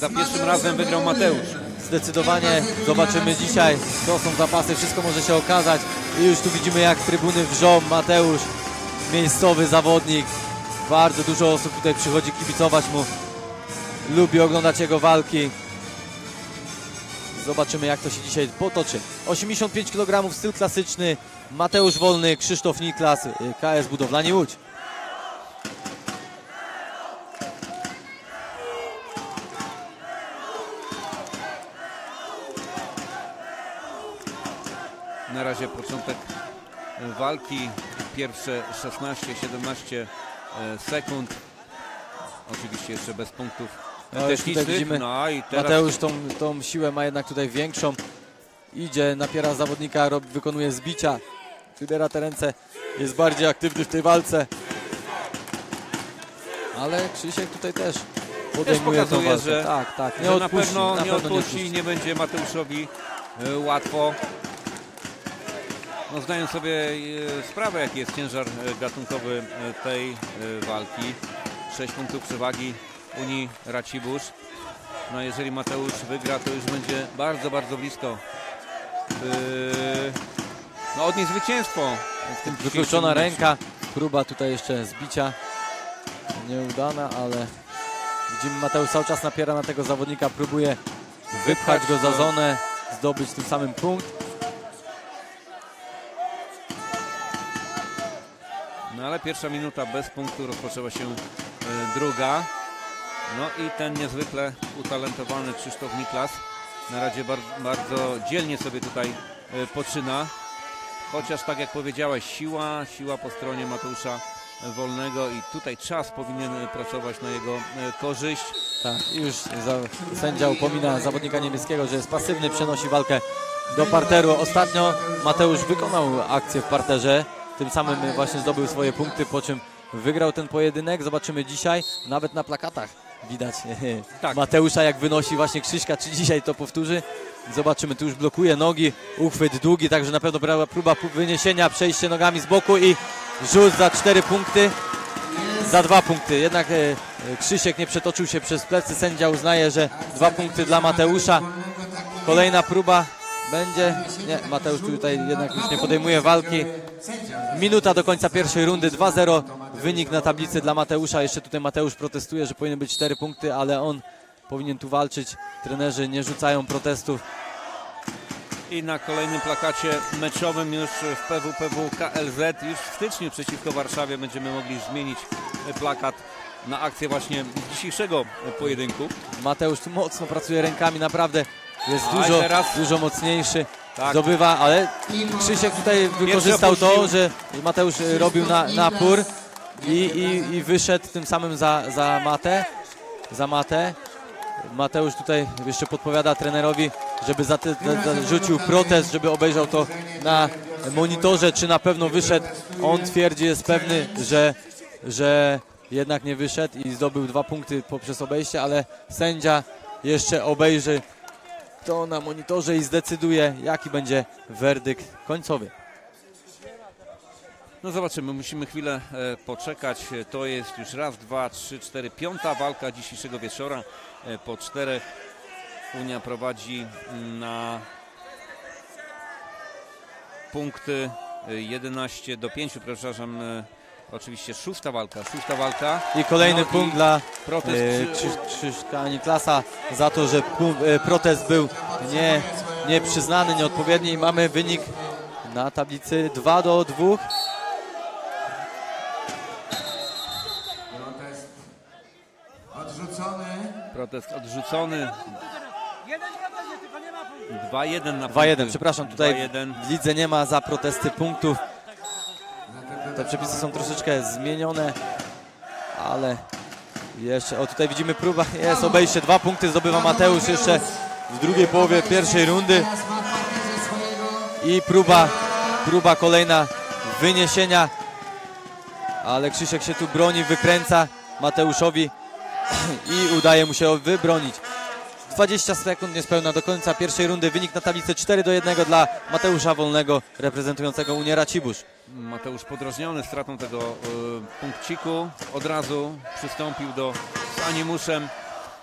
Za pierwszym razem wygrał Mateusz. Zdecydowanie zobaczymy dzisiaj, to są zapasy, wszystko może się okazać. I już tu widzimy, jak trybuny wrzą. Mateusz, miejscowy zawodnik. Bardzo dużo osób tutaj przychodzi kibicować mu. Lubi oglądać jego walki. Zobaczymy, jak to się dzisiaj potoczy. 85 kg, styl klasyczny. Mateusz Wolny, Krzysztof Niklas, KS Budowlani Łódź. Na razie początek walki. Pierwsze 16-17 sekund. Oczywiście jeszcze bez punktów technicznych. Widzimy, no i teraz Mateusz tą siłę ma jednak tutaj większą. Idzie, napiera zawodnika, wykonuje zbicia. Wybiera te ręce, jest bardziej aktywny w tej walce. Ale Krzysiek tutaj też podejmuje tą walkę. Że, tak, nie odpuści, na pewno nie odpuści, nie będzie Mateuszowi łatwo. No, zdają sobie sprawę, jaki jest ciężar gatunkowy tej walki. 6 punktów przewagi Unii Racibórz. No, jeżeli Mateusz wygra, to już będzie bardzo, bardzo blisko. No, odnieść zwycięstwo. Wykluczona ręka, próba tutaj jeszcze zbicia. Nieudana, ale widzimy, Mateusz cały czas napiera na tego zawodnika, próbuje wypchać go za zonę, zdobyć tym samym punkt. No ale pierwsza minuta bez punktu, rozpoczęła się druga. No i ten niezwykle utalentowany Krzysztof Niklas na razie bardzo dzielnie sobie tutaj poczyna. Chociaż tak jak powiedziałeś, siła po stronie Mateusza Wolnego i tutaj czas powinien pracować na jego korzyść. Tak, już sędzia upomina zawodnika niemieckiego, że jest pasywny, przenosi walkę do parteru. Ostatnio Mateusz wykonał akcję w parterze, tym samym właśnie zdobył swoje punkty, po czym wygrał ten pojedynek. Zobaczymy dzisiaj, nawet na plakatach widać tak. Mateusza, jak wynosi właśnie Krzyśka, czy dzisiaj to powtórzy. Zobaczymy, tu już blokuje nogi, uchwyt długi, także na pewno próba wyniesienia, przejście nogami z boku i rzut za 4 punkty, za 2 punkty. Jednak Krzysiek nie przetoczył się przez plecy, sędzia uznaje, że 2 punkty dla Mateusza. Kolejna próba będzie, nie, Mateusz tutaj jednak już nie podejmuje walki. Minuta do końca pierwszej rundy, 2-0 wynik na tablicy dla Mateusza. Jeszcze tutaj Mateusz protestuje, że powinny być 4 punkty, ale on powinien tu walczyć. Trenerzy nie rzucają protestów. I na kolejnym plakacie meczowym już w PWPW KLZ, już w styczniu przeciwko Warszawie będziemy mogli zmienić plakat na akcję właśnie dzisiejszego pojedynku. Mateusz tu mocno pracuje rękami, naprawdę jest dużo mocniejszy. Tak. Zdobywa, ale Krzysiek tutaj wykorzystał to, że Mateusz robił napór i wyszedł tym samym za matę. Mateusz tutaj jeszcze podpowiada trenerowi, żeby rzucił protest, żeby obejrzał to na monitorze, czy na pewno wyszedł. On twierdzi, jest pewny, że jednak nie wyszedł i zdobył 2 punkty poprzez obejście, ale sędzia jeszcze obejrzy to na monitorze i zdecyduje, jaki będzie werdykt końcowy. No zobaczymy, musimy chwilę poczekać. To jest już raz, 2, 3, 4, 5. walka dzisiejszego wieczora. Po 4 Unia prowadzi na punkty 11-5, przepraszam, oczywiście szósta walka. I kolejny punkt dla Krzyśka Niklasa za to, że protest był nieprzyznany, nieodpowiedni i mamy wynik na tablicy 2-2. Protest odrzucony. 2-1 na 2-1, przepraszam, tutaj w lidze nie ma za protesty punktów. Te przepisy są troszeczkę zmienione, ale jeszcze, o tutaj widzimy próba, jest obejście, 2 punkty zdobywa Mateusz jeszcze w drugiej połowie pierwszej rundy. I próba kolejna wyniesienia, ale Krzysiek się tu broni, wykręca Mateuszowi i udaje mu się wybronić. 20 sekund niespełna do końca pierwszej rundy. Wynik na tablicy 4-1 dla Mateusza Wolnego, reprezentującego Unię Racibórz. Mateusz podrażniony stratą tego punkciku. Od razu przystąpił z animuszem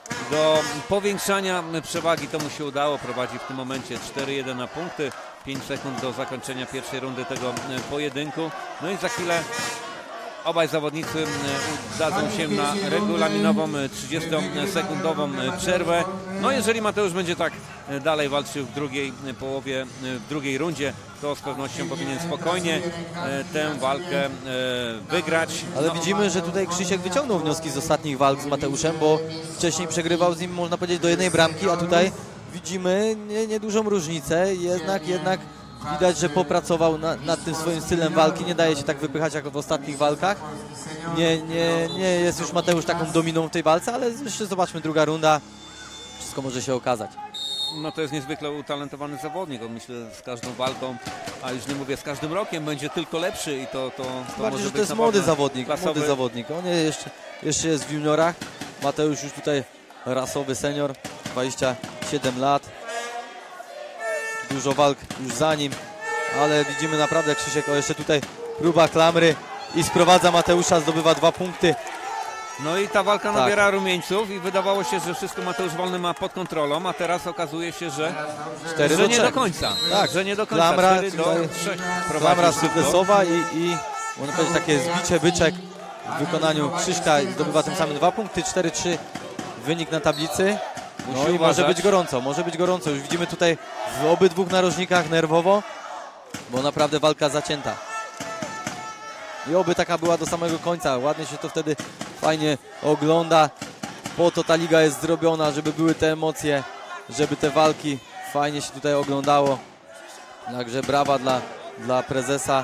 do powiększania przewagi. To mu się udało, prowadzi w tym momencie 4-1 na punkty, 5 sekund do zakończenia pierwszej rundy tego pojedynku. No i za chwilę obaj zawodnicy udadzą się na regulaminową 30-sekundową przerwę. No jeżeli Mateusz będzie tak dalej walczył w drugiej połowie, w drugiej rundzie, to z pewnością powinien spokojnie tę walkę wygrać. Ale widzimy, że tutaj Krzysiek wyciągnął wnioski z ostatnich walk z Mateuszem, bo wcześniej przegrywał z nim, można powiedzieć, do jednej bramki, a tutaj widzimy niedużą różnicę. Jednak widać, że popracował nad tym swoim stylem walki, nie daje się tak wypychać jak w ostatnich walkach. Nie jest już Mateusz taką dominą w tej walce, ale jeszcze zobaczmy, druga runda, wszystko może się okazać. No to jest niezwykle utalentowany zawodnik, on myślę z każdą walką, a już nie mówię z każdym rokiem, będzie tylko lepszy i to bardziej, może że być to jest młody zawodnik, on jeszcze jest w juniorach. Mateusz już tutaj rasowy senior, 27 lat. Dużo walk już za nim, ale widzimy naprawdę Krzysiek, jeszcze tutaj próba klamry i sprowadza Mateusza, zdobywa 2 punkty. No i ta walka nabiera rumieńców i wydawało się, że wszystko Mateusz Wolny ma pod kontrolą, a teraz okazuje się, że nie do końca. Tak, że nie do końca. Klamra, 4-3 klamra sukcesowa i można powiedzieć takie zbicie byczek w wykonaniu Krzyśka, zdobywa tym samym 2 punkty, 4-3 wynik na tablicy. No i może być gorąco, już widzimy tutaj w obydwu narożnikach nerwowo, bo naprawdę walka zacięta. I oby taka była do samego końca, ładnie się to wtedy fajnie ogląda, po to ta liga jest zrobiona, żeby były te emocje, żeby te walki fajnie się tutaj oglądało. Także brawa dla prezesa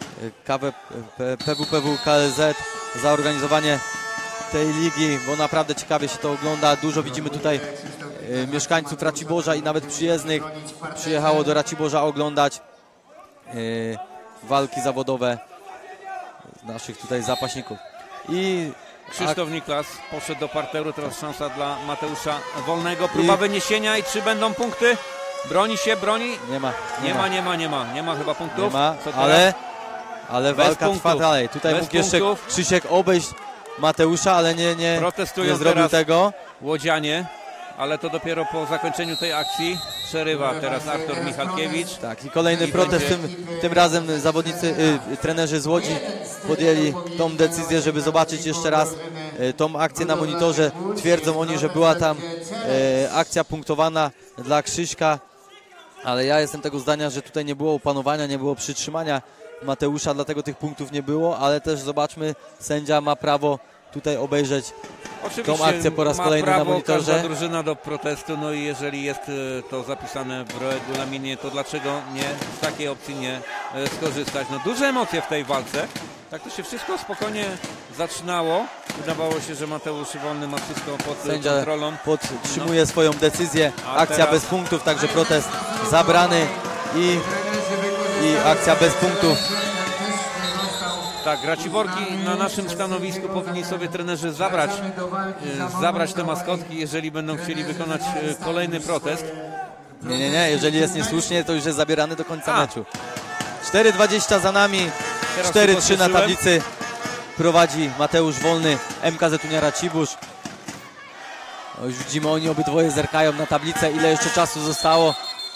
PWPW KLZ za organizowanie tej ligi, bo naprawdę ciekawie się to ogląda. Dużo widzimy tutaj mieszkańców Raciborza i nawet przyjezdnych przyjechało do Raciborza oglądać walki zawodowe naszych tutaj zapaśników. I Krzysztof Niklas poszedł do parteru, teraz szansa dla Mateusza Wolnego, próba wyniesienia i czy będą punkty? Broni się, broni? Nie ma chyba punktów. Nie ma, ale walka trwa dalej. Tutaj mógł jeszcze Krzysiek obejść Mateusza, ale nie zrobił tego. Łodzianie, ale to dopiero po zakończeniu tej akcji przerywa teraz Artur Michalkiewicz. Tak, i kolejny protest, tym razem zawodnicy, trenerzy z Łodzi podjęli tą decyzję, żeby zobaczyć jeszcze raz tą akcję na monitorze. Twierdzą oni, że była tam akcja punktowana dla Krzyśka, ale ja jestem tego zdania, że tutaj nie było opanowania, nie było przytrzymania Mateusza, dlatego tych punktów nie było, ale też zobaczmy, sędzia ma prawo tutaj obejrzeć tą akcję po raz kolejny na monitorze. Każda drużyna do protestu, no i jeżeli jest to zapisane w regulaminie, to dlaczego nie z takiej opcji nie skorzystać? No duże emocje w tej walce. Tak to się wszystko spokojnie zaczynało. Wydawało się, że Mateusz Wolny ma wszystko pod kontrolą. Podtrzymuje swoją decyzję. Akcja bez punktów, także protest zabrany i akcja bez punktów. Tak, Raciborki na naszym stanowisku powinni sobie trenerzy zabrać te maskotki, jeżeli będą chcieli wykonać kolejny protest. Nie, jeżeli jest niesłusznie, to już jest zabierany do końca meczu. 4:20 za nami, 4-3 na tablicy. Prowadzi Mateusz Wolny, MKZ Unia Racibórz. Już widzimy, oni obydwoje zerkają na tablicę, ile jeszcze czasu zostało.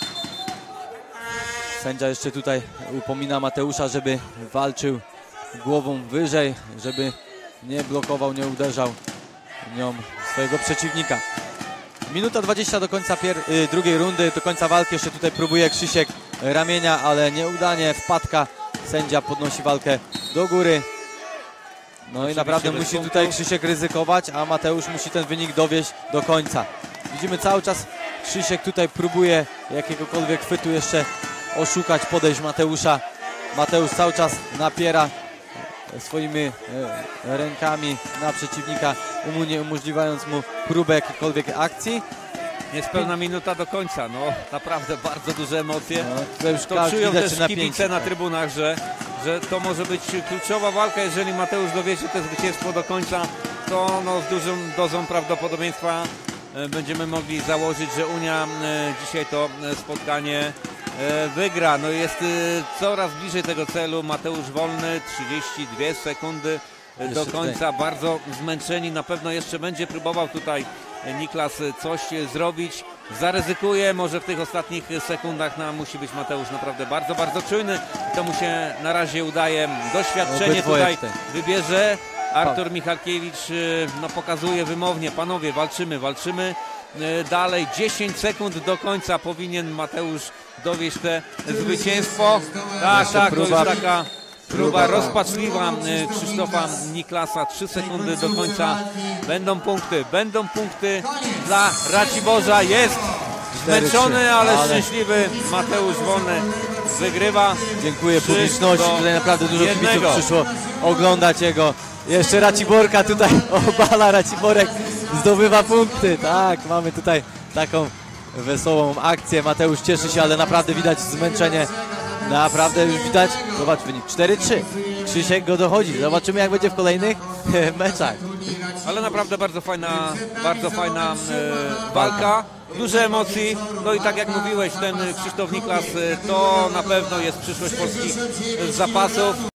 Sędzia jeszcze tutaj upomina Mateusza, żeby walczył głową wyżej, żeby nie blokował, nie uderzał nią swojego przeciwnika. Minuta 20 do końca drugiej rundy, do końca walki. Jeszcze tutaj próbuje Krzysiek ramienia, ale nieudanie, wpadka. Sędzia podnosi walkę do góry. No i naprawdę musi tutaj Krzysiek ryzykować, a Mateusz musi ten wynik dowieść do końca. Widzimy cały czas Krzysiek tutaj próbuje jakiegokolwiek chwytu jeszcze oszukać, podejść Mateusza. Mateusz cały czas napiera swoimi rękami na przeciwnika, umożliwiając mu próbę jakiejkolwiek akcji. Niespełna minuta do końca, no naprawdę bardzo duże emocje. No, już to czują też kibice na trybunach, że to może być kluczowa walka. Jeżeli Mateusz dowiezie to zwycięstwo do końca, to no, z dużą dozą prawdopodobieństwa będziemy mogli założyć, że Unia dzisiaj to spotkanie wygra. No jest coraz bliżej tego celu. Mateusz Wolny, 32 sekundy do końca. Bardzo zmęczeni, na pewno jeszcze będzie próbował tutaj Niklas coś zrobić, zaryzykuje, może w tych ostatnich sekundach musi być Mateusz naprawdę bardzo, bardzo czujny. To mu się na razie udaje, doświadczenie Obydwoje tutaj tutaj wybierze. Artur Michalkiewicz pokazuje wymownie, panowie, walczymy dalej, 10 sekund do końca powinien Mateusz dowieść te zwycięstwo. Tak, to już taka próba rozpaczliwa Krzysztofa Niklasa. 3 sekundy do końca. Będą punkty dla Raciborza. Jest zmęczony, ale szczęśliwy Mateusz Wolny wygrywa. Dziękuję publiczności, tutaj naprawdę dużo kibiców przyszło oglądać jego. Jeszcze Raciborka tutaj obala, Raciborek zdobywa punkty. Tak, mamy tutaj taką wesołą akcję. Mateusz cieszy się, ale naprawdę widać zmęczenie. Naprawdę już widać. Zobacz wynik 4-3. Krzysiek go dochodzi. Zobaczymy, jak będzie w kolejnych meczach. Ale naprawdę bardzo fajna walka. Duże emocji. No i tak jak mówiłeś, ten Krzysztof Niklas to na pewno jest przyszłość polskich zapasów.